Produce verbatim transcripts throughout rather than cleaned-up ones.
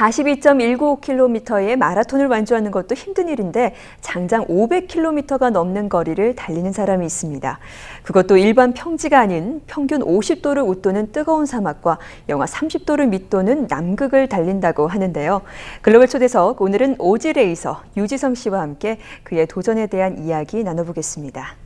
사십이 점 일구 킬로미터의 마라톤을 완주하는 것도 힘든 일인데 장장 오백 킬로미터가 넘는 거리를 달리는 사람이 있습니다. 그것도 일반 평지가 아닌 평균 오십 도를 웃도는 뜨거운 사막과 영하 삼십 도를 밑도는 남극을 달린다고 하는데요. 글로벌 초대석, 오늘은 오지 레이서 유지성 씨와 함께 그의 도전에 대한 이야기 나눠보겠습니다.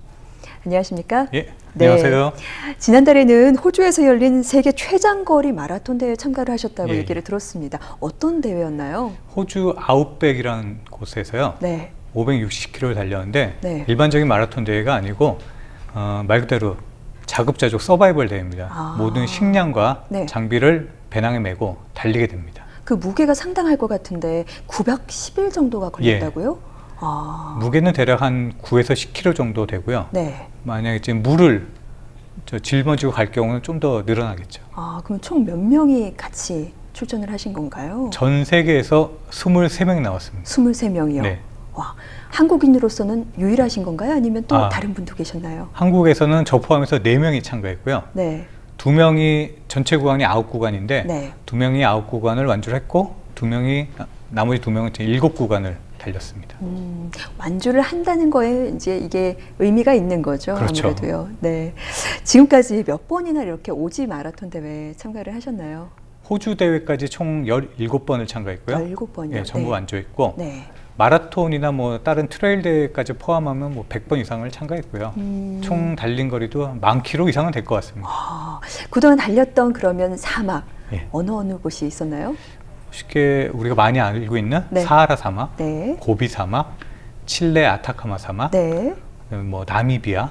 안녕하십니까? 예, 안녕하세요. 네. 지난달에는 호주에서 열린 세계 최장거리 마라톤 대회에 참가를 하셨다고 예. 얘기를 들었습니다. 어떤 대회였나요? 호주 아웃백이라는 곳에서요. 네. 오백육십 킬로미터를 달렸는데 네. 일반적인 마라톤 대회가 아니고 어, 말 그대로 자급자족 서바이벌 대회입니다. 아. 모든 식량과 네. 장비를 배낭에 메고 달리게 됩니다. 그 무게가 상당할 것 같은데 구백십 일 정도가 걸린다고요? 예. 아. 무게는 대략 한 구에서 십 킬로그램 정도 되고요. 네. 만약에 지금 물을 저 짊어지고 갈 경우는 좀 더 늘어나겠죠. 아, 그럼 총 몇 명이 같이 출전을 하신 건가요? 전 세계에서 스물세 명이 나왔습니다. 스물세 명이요? 네. 와, 한국인으로서는 유일하신 건가요? 아니면 또 아, 다른 분도 계셨나요? 한국에서는 저 포함해서 네 명이 참가했고요. 네. 두 명이 전체 구간이 아홉 구간인데 네. 두 명이 아홉 구간을 완주를 했고 두 명이 나머지 두 명은 일곱 구간을 달렸습니다. 음, 완주를 한다는 거에 이제 이게 의미가 있는 거죠. 그렇죠. 아무래도요. 네. 지금까지 몇 번이나 이렇게 오지 마라톤 대회에 참가를 하셨나요? 호주 대회까지 총 열일곱 번을 참가했고요. 열일곱 번이요? 예, 전부 네. 완주했고 네. 마라톤이나 뭐 다른 트레일 대회까지 포함하면 뭐 백 번 이상을 참가했고요. 음. 총 달린 거리도 만 킬로 이상은 될 것 같습니다. 아, 그동안 달렸던 그러면 사막 예. 어느 어느 곳이 있었나요? 쉽게 우리가 많이 알고 있는 네. 사하라 사막, 네. 고비 사막, 칠레 아타카마 사막, 네. 뭐 나미비아,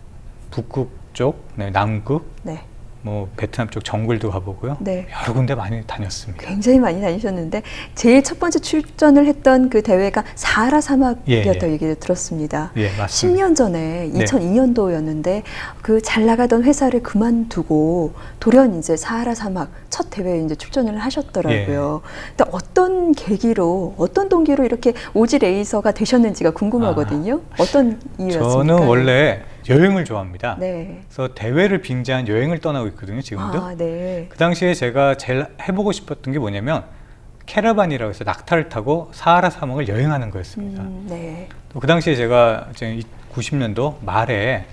북극 쪽, 네, 남극, 네. 뭐 베트남 쪽 정글도 가보고요. 네. 여러 군데 많이 다녔습니다. 굉장히 많이 다니셨는데 제일 첫 번째 출전을 했던 그 대회가 사하라 사막이었다고 예, 예. 얘기를 들었습니다. 예, 맞습니다. 십 년 전에 네. 이천이 년도였는데 그 잘 나가던 회사를 그만두고 돌연 이제 사하라 사막 첫 대회에 이제 출전을 하셨더라고요. 예. 근데 어떤 계기로, 어떤 동기로 이렇게 오지 레이서가 되셨는지가 궁금하거든요. 아, 어떤 이유였습니까? 저는 원래 여행을 좋아합니다. 네. 그래서 대회를 빙자한 여행을 떠나고 있거든요, 지금도. 아, 네. 그 당시에 제가 제일 해보고 싶었던 게 뭐냐면 캐러반이라고 해서 낙타를 타고 사하라 사막을 여행하는 거였습니다. 음, 네. 또 그 당시에 제가 구십 년도 말에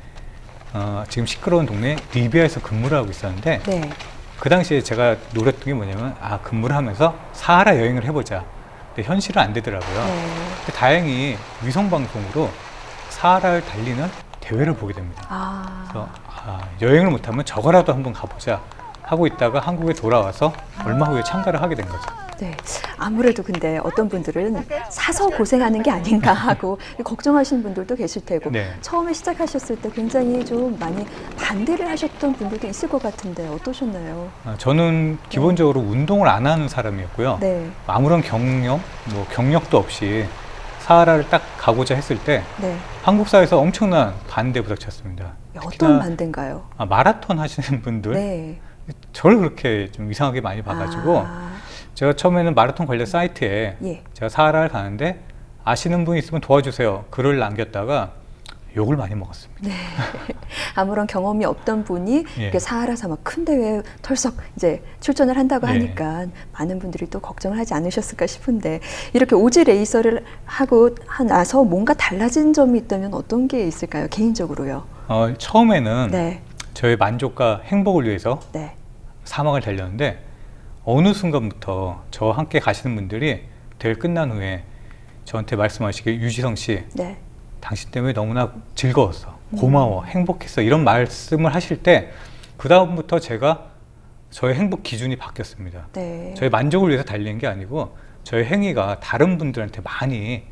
어, 지금 시끄러운 동네 리비아에서 근무를 하고 있었는데 네. 그 당시에 제가 노렸던 게 뭐냐면 아 근무를 하면서 사하라 여행을 해보자. 근데 현실은 안 되더라고요. 네. 근데 다행히 위성방송으로 사하라를 달리는 대회를 보게 됩니다. 아. 그래서 아, 여행을 못하면 저거라도 한번 가보자 하고 있다가 한국에 돌아와서 얼마 후에 참가를 하게 된 거죠. 네, 아무래도 근데 어떤 분들은 사서 고생하는 게 아닌가 하고 걱정하시는 분들도 계실 테고 네. 처음에 시작하셨을 때 굉장히 좀 많이 반대를 하셨던 분들도 있을 것 같은데 어떠셨나요? 아, 저는 기본적으로 네. 운동을 안 하는 사람이었고요. 네. 아무런 경력, 뭐 경력도 없이 사하라를 딱 가고자 했을 때 네. 한국 사회에서 엄청난 반대 부닥쳤습니다. 어떤 반대인가요? 아, 마라톤 하시는 분들 네. 저를 그렇게 좀 이상하게 많이 봐가지고 아. 제가 처음에는 마라톤 관련 사이트에 예. 제가 사하라를 가는데 아시는 분 있으면 도와주세요 글을 남겼다가 욕을 많이 먹었습니다. 네. 아무런 경험이 없던 분이 예. 사하라 사막 큰 대회에 털썩 이제 출전을 한다고 예. 하니까 많은 분들이 또 걱정을 하지 않으셨을까 싶은데 이렇게 오지 레이서를 하고 나서 뭔가 달라진 점이 있다면 어떤 게 있을까요? 개인적으로요. 어, 처음에는 네. 저의 만족과 행복을 위해서 네. 사막을 달렸는데 어느 순간부터 저와 함께 가시는 분들이 대회 끝난 후에 저한테 말씀하시길 유지성 씨 네. 당신 때문에 너무나 즐거웠어, 고마워, 음. 행복했어 이런 말씀을 하실 때 그 다음부터 제가 저의 행복 기준이 바뀌었습니다. 네. 저의 만족을 위해서 달리는 게 아니고 저의 행위가 다른 분들한테 많이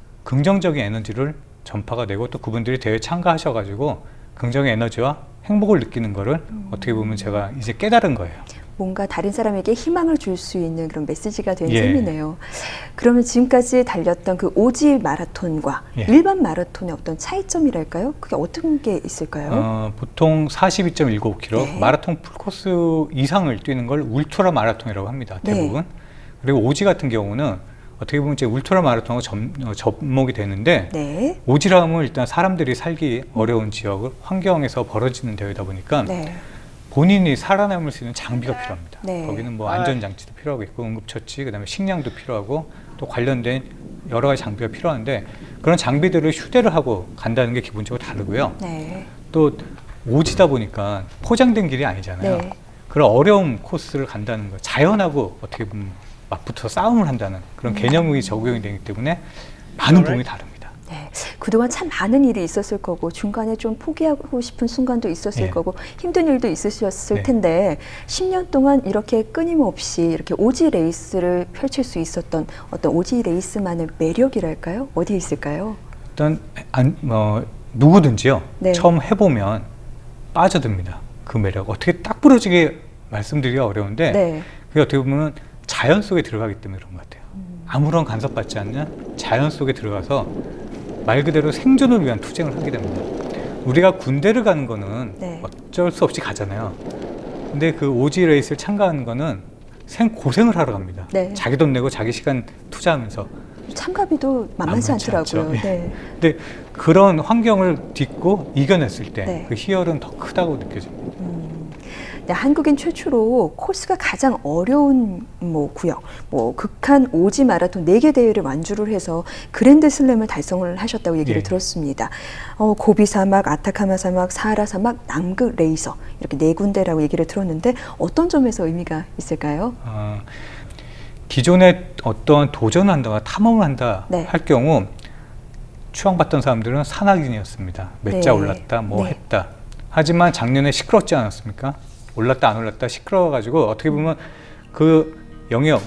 긍정적인 에너지를 전파가 되고 또 그분들이 대회에 참가하셔가지고 긍정의 에너지와 행복을 느끼는 거를 음. 어떻게 보면 제가 이제 깨달은 거예요. 뭔가 다른 사람에게 희망을 줄 수 있는 그런 메시지가 된 예. 셈이네요. 그러면 지금까지 달렸던 그 오지 마라톤과 예. 일반 마라톤의 어떤 차이점이랄까요? 그게 어떤 게 있을까요? 어, 보통 사십이 점 일구 킬로미터 네. 마라톤 풀코스 이상을 뛰는 걸 울트라 마라톤이라고 합니다. 대부분. 네. 그리고 오지 같은 경우는 어떻게 보면 이제 울트라 마라톤하고 점, 어, 접목이 되는데 네. 오지라면 일단 사람들이 살기 어려운 지역 환경에서 벌어지는 대회다 보니까 네. 본인이 살아남을 수 있는 장비가 필요합니다. 네. 거기는 뭐 안전장치도 필요하겠고 응급처치, 그다음에 식량도 필요하고 또 관련된 여러 가지 장비가 필요한데 그런 장비들을 휴대를 하고 간다는 게 기본적으로 다르고요. 네. 또 오지다 보니까 포장된 길이 아니잖아요. 네. 그런 어려운 코스를 간다는 거, 자연하고 어떻게 보면 맞붙어 싸움을 한다는 그런 개념이 적용이 되기 때문에 많은 부분이 다릅니다. 네, 그동안 참 많은 일이 있었을 거고 중간에 좀 포기하고 싶은 순간도 있었을 네. 거고 힘든 일도 있으셨을 네. 텐데 십 년 동안 이렇게 끊임없이 이렇게 오지 레이스를 펼칠 수 있었던 어떤 오지 레이스만의 매력이랄까요? 어디에 있을까요? 일단 안, 뭐, 누구든지요. 네. 처음 해보면 빠져듭니다. 그 매력. 어떻게 딱 부러지게 말씀드리기가 어려운데 네. 그게 어떻게 보면 자연 속에 들어가기 때문에 그런 것 같아요. 음. 아무런 간섭받지 않는 자연 속에 들어가서 말 그대로 생존을 위한 투쟁을 하게 됩니다. 우리가 군대를 가는 거는 네. 어쩔 수 없이 가잖아요. 근데 그 오지 레이스를 참가하는 거는 생 고생을 하러 갑니다. 네. 자기 돈 내고 자기 시간 투자하면서 참가비도 만만치, 만만치 않더라고요. 네. 근데 그런 환경을 딛고 이겨냈을 때 그 네. 희열은 더 크다고 느껴집니다. 음. 네, 한국인 최초로 코스가 가장 어려운 뭐 구역, 뭐 극한 오지 마라톤 네 개 대회를 완주를 해서 그랜드 슬램을 달성을 하셨다고 얘기를 예. 들었습니다. 어, 고비 사막, 아타카마 사막, 사하라 사막, 남극 레이서 이렇게 네 군데라고 얘기를 들었는데 어떤 점에서 의미가 있을까요? 어, 기존에 어떤 도전을 한다거나 탐험을 한다 네. 할 경우 추앙받던 사람들은 산악인이었습니다. 몇 자 네. 올랐다, 뭐 네. 했다. 하지만 작년에 시끄럽지 않았습니까? 올랐다 안 올랐다 시끄러워가지고 어떻게 보면 그 영역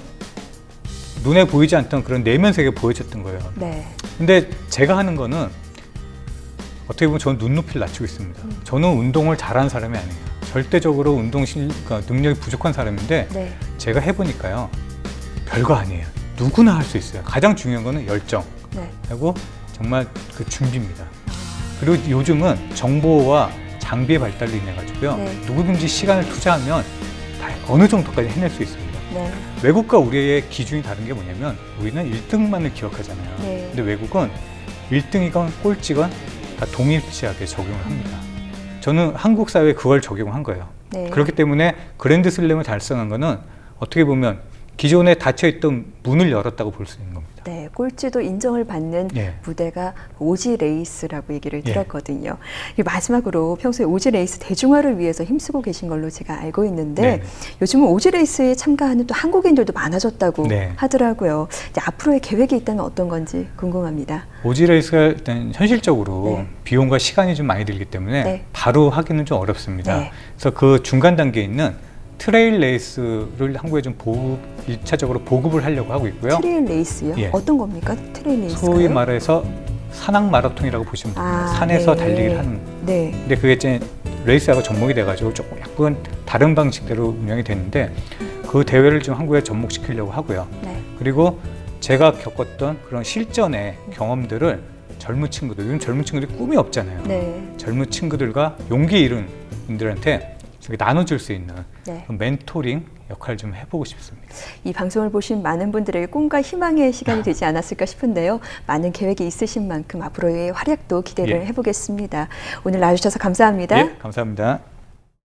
눈에 보이지 않던 그런 내면 세계 보여줬던 거예요. 네. 근데 제가 하는 거는 어떻게 보면 저는 눈높이를 낮추고 있습니다. 음. 저는 운동을 잘하는 사람이 아니에요. 절대적으로 운동 실, 그러니까 능력이 부족한 사람인데 네. 제가 해보니까요 별거 아니에요. 누구나 할 수 있어요. 가장 중요한 거는 열정 네. 그리고 정말 그 준비입니다. 아. 그리고 요즘은 정보와 장비의 발달로 인해 가지고요. 네. 누구든지 시간을 투자하면 다 어느 정도까지 해낼 수 있습니다. 네. 외국과 우리의 기준이 다른 게 뭐냐면 우리는 일 등만을 기억하잖아요. 네. 근데 외국은 일 등이건 꼴찌건 다 동일치하게 적용을 합니다. 음. 저는 한국 사회에 그걸 적용한 거예요. 네. 그렇기 때문에 그랜드 슬램을 달성한 거는 어떻게 보면 기존에 닫혀있던 문을 열었다고 볼 수 있는 겁니다. 네, 꼴찌도 인정을 받는 예. 무대가 오지 레이스라고 얘기를 예. 들었거든요. 마지막으로 평소에 오지 레이스 대중화를 위해서 힘쓰고 계신 걸로 제가 알고 있는데 네. 요즘은 오지 레이스에 참가하는 또 한국인들도 많아졌다고 네. 하더라고요. 이제 앞으로의 계획이 있다면 어떤 건지 궁금합니다. 오지 레이스가 일단 현실적으로 네. 비용과 시간이 좀 많이 들기 때문에 네. 바로 하기는 좀 어렵습니다. 네. 그래서 그 중간 단계에 있는 트레일 레이스를 한국에 좀 보급, 일 차적으로 보급을 하려고 하고 있고요. 트레일 레이스요? 예. 어떤 겁니까? 트레일 레이스? 소위 말해서 산악 마라톤이라고 보시면 됩니다. 아, 산에서 네. 달리기를 하는. 네. 근데 그게 이제 레이스하고 접목이 돼가지고 조금 약간 다른 방식대로 운영이 되는데 그 대회를 좀 한국에 접목시키려고 하고요. 네. 그리고 제가 겪었던 그런 실전의 경험들을 젊은 친구들, 요즘 젊은 친구들이 꿈이 없잖아요. 네. 젊은 친구들과 용기 잃은 분들한테 나눠줄 수 있는 네. 멘토링 역할을 좀 해보고 싶습니다. 이 방송을 보신 많은 분들에게 꿈과 희망의 시간이 되지 않았을까 싶은데요. 많은 계획이 있으신 만큼 앞으로의 활약도 기대를 예. 해보겠습니다. 오늘 나와주셔서 감사합니다. 예, 감사합니다.